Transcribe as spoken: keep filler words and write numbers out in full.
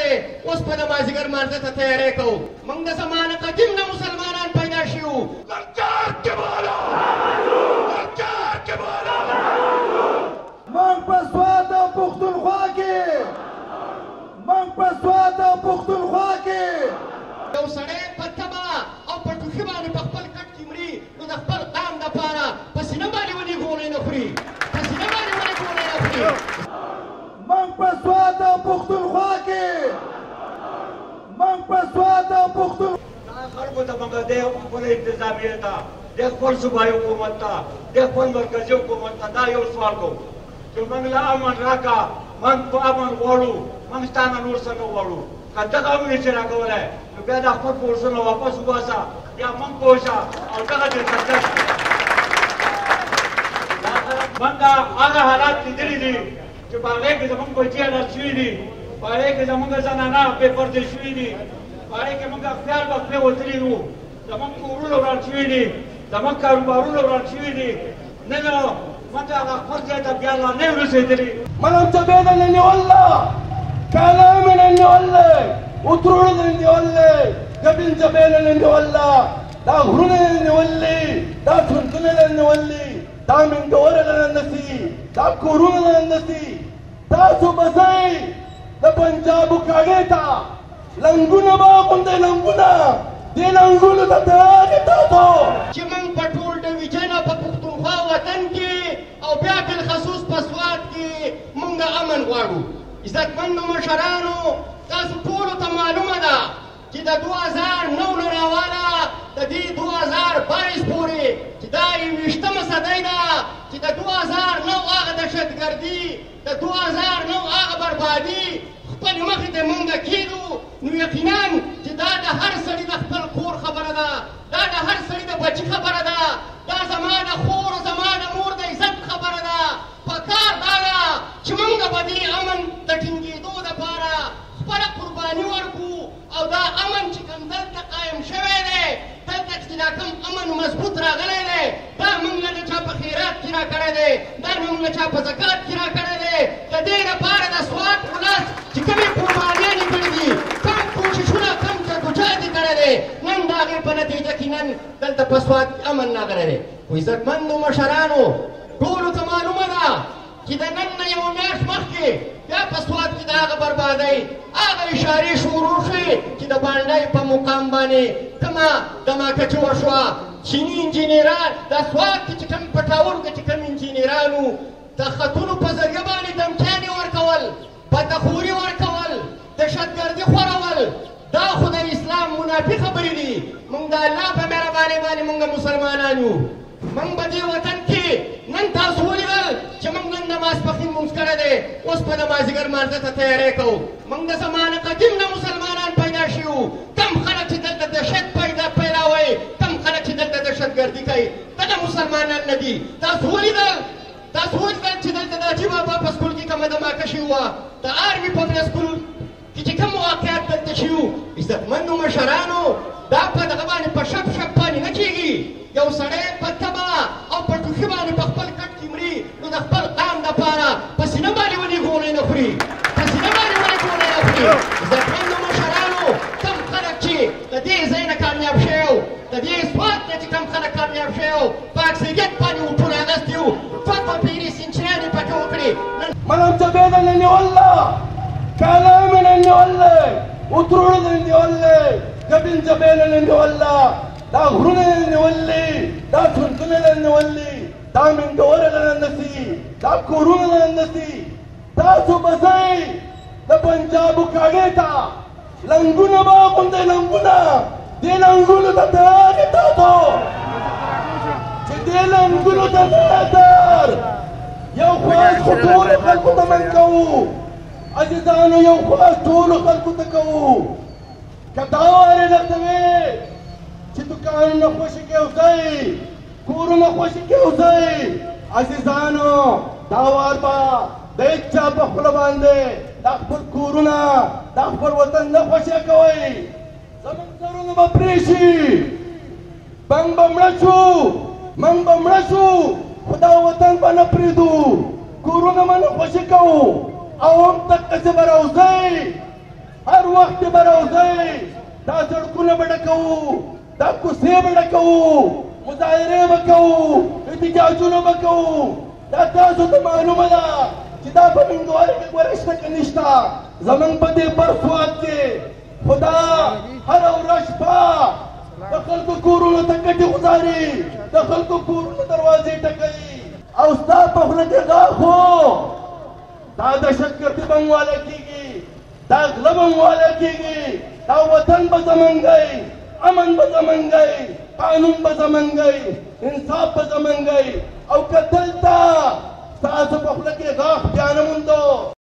دی اوس په د مازدیګر مانځه ته تیاری کوو موږ د زمانه قدیم نه مسلمانان پیدا شوي وو موږ په سوات او پښتونخوا کې موږ په سوات او پښتونخوا کې یو سړی په تبه او په ټوخي باندې په خپل کټ کې مري نو د خپل قام دپاره په سینه باندې ولې ګولۍ نه خوري په سینه باندې ولې ګولۍ نه خوري موږ په سوات او پښتونخوا کې موږ په سوات او پښتونخوا دا خلکو ته موږ د خپل انتظامیه ته د خپل صوبایي حکومت ته د خپل مرکزي حکومت ته دا یو سوال کوو چې موږ له امن راکړه موږ په امن غواړو موږ ستا نه نور څه نه غواړو که دغه امن یې چې راکولی نو بیا دا خپل فورسونه واپس وباسه بیا موږ پوه شه او دغه دې خرچه شه موږ هغه حالات لیدلي دي چې په هغې کې زموږ بچي حالات شوي دي په هغې کې زموږ زنانه بې پردې شوي دي په هغې کې موږ خیال وقفې وتلي وو زموږ کورونه وران شوي دي زموږ کاروبارونه وران شوي دي نه نو موږ هغه خپل ځای ته بیا لا نه یو رسېدلي మనం చదివేదని వల్ల కాలమేనని వల్ల ఉత్రుడని వల్ల గబించబేనని వల్ల దా హృదయని వల్ల దా చుంతునని వల్ల దా మింగోరలనసి దా కురుననసి దా సుబసై ద పంజాబ్ కాగేతా لنګونه به غونډې لنګونه دې لنګونو ته تیارې تاسو چې موږ په ټول ډویژن په پښتونخوا وطن کې او بیا بالخصوص په سوات کې موږ امن غواړو عزتمندو مشرانو تاسو ټولو ته معلومه ده چې د دوه هزار نو نه راواله د دې دوه هزار بایس پورې چې دا یوویشتمه صدۍ ده چې د دوه هزار نو هغه دهشتګردي د دوه هزار نو هغه بربادي خپل مخې ته مونږ کېدو نو یقینا چې دا د هر سړي د خپل کور خبره ده دا د هر سړي د بچي خبره ده دا زما د خور زما د مور د عزت خبره ده پکار دا ده چې مونږ به دې امن د ټینګېدو دپاره خپله قرباني ورکړو او دا امن چې کوم دلته قایم شوی دی دلته چې دا کوم امن مضبوط راغلی دی دا مونږ نه چا په خیرات کې راکړی دی دا مونږ نه چا په زکات کې راکړی دی د دې لپاره د سوات ولس چې کومې قربانیانې کړي دي کوم کوششونه کوم جدوجهد یې کړی دی نن د هغې په نتیجه کې نن دلته په سوات امن راغلی دی خو عزتمندو مشرانو ټولو ته معلومه ده چې د نن نه یوه میاشت مخکې بیا په سوات کې د هغه بربادۍ هغه اشارې شروع شوې چې د بانډۍ په مقام باندې کومه دماکچه وشوه چیني انجینران د سوات کې چې کوم په ټاور کې چې کوم انجینرانو د خطونو په ذریعه باندې دمچانې ورکول بدخوري ورکول دهشتګردي خورول دا خو د اسلام منافي خبرې دي موږ د الله په مهربانۍ باندې موږ مسلمانان یو موږ په دې وطن کې نن تاسو ولیدل چې موږ نن د ماسپښین لمونځ کړی دی اوس په د مازدیګر مانځه ته تیاری کوو موږ د زمانه قدیم نه مسلمانان پیدا شوي وو کم خلک چې دلته دهشت پیدا پیلاوئ کم خلک چې دلته دهشتګردي کوي دغه مسلمانان نه دي تاسو ولیدل تاسو ولیدل چې دلته د حاجي بابا په سکول کې کومه دماکه شوې وه د آرمي پبلک سکول کې چې کوم واقعات دلته شوي وو عزتمندو مشرانو دا په دغه باندې په شپ شپ باندې نه کېږي یو سړی په تبه او په ټوخي باندې په خپل کټ کې مري نو د خپل قام دپاره په سینه باندې ولې ګولۍ نه خوري په سینه باندې ولې ګولۍ نه خوري عزتمندو مشرانو کوم خلک چې د دې ځای نه کامیاب شوي وو د دې سوات نه چې کوم خلک کامیاب شوي وو په اکثریت باندې وټونه اخیستي وو فتوه پیري سینچریانې پکې وکړې మనం చదివేదని వల్ల కాలమేనని వల్ల ఉత్రుడని వల్ల గబించబేనని వల్ల దా హృదయని వల్ల దా చుంతునని వల్ల దా మింగోరలనసి దా కురుననసి దా సుబసై ద పంజాబ్ కాగేతా لنګونه به غونډې لنګونه دې لنګونو ته تیارې تاسو چې دې لنګونو ته تیار یو خواست خو ټولو خلکو ته من کوو عزیزانو یو خواست ټولو خلکو ته کوو که دا وارې درته وې چې دوکانونه خوشي کېوځئ کورونه خوشي کېوځئ عزیزانو دا وار به د هېڅ چا په خوله باندې دا خپل کورونه دا خپل وطن نه خوشی کوئ زموږ سرونه به پرې شي بنګ به مړه شو موږ به مړه شو خو دا وطن به نه پرېږدو کورونه به نه خوشي کوو او هم دقسې به راوځئ هر وخت به راځئ دا سړکونه به ډکوو دا کوڅې به ډکوو مظاهرې به کوو احتجاجونه به کوو دا تاسو ته معلومه ده چې دا په منګوالي کې ګوره شته که نشته زموږ په دې برسوات کې خو دا هره ورځ شپه د خلکو کورونو ته کټې غځاري د خلکو کورونو دروازې ټکوي او ستا په خوله کې غاښ دا دهشتګردي به هم واله کېږي دا غله به هم واله کېږي دا وطن به زموږ دی امن به زموږ دی قانون به زموږ دی انصاف به زموږ دی او که دلته ستاسو په خوله کې غاښ بیا نه موندو